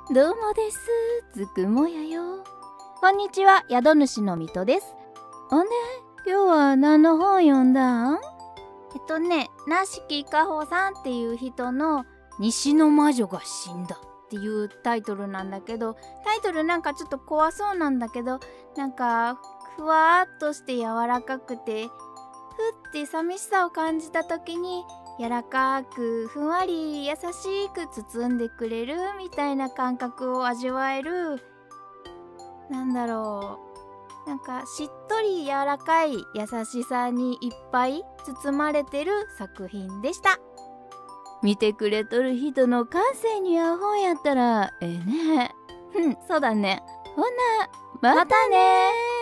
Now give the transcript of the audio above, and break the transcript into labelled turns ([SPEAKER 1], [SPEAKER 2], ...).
[SPEAKER 1] どうもです。つくもやよ。こんにちは、宿主の水戸です。ほんで、今日は何の本読んだん？
[SPEAKER 2] なしきかほさんっていう人の
[SPEAKER 1] 西の魔女が死んだ
[SPEAKER 2] っていうタイトルなんだけど、タイトルなんかちょっと怖そうなんだけど、なんかふわーっとして柔らかくて、ふって寂しさを感じた時に柔らかくふんわり優しく包んでくれるみたいな感覚を味わえる、なんだろう、なんかしっとり柔らかい優しさにいっぱい包まれてる作品でした。
[SPEAKER 1] 見てくれとる人の感性に合う本やったらええね。
[SPEAKER 2] そうだね。
[SPEAKER 1] ほな、またねー。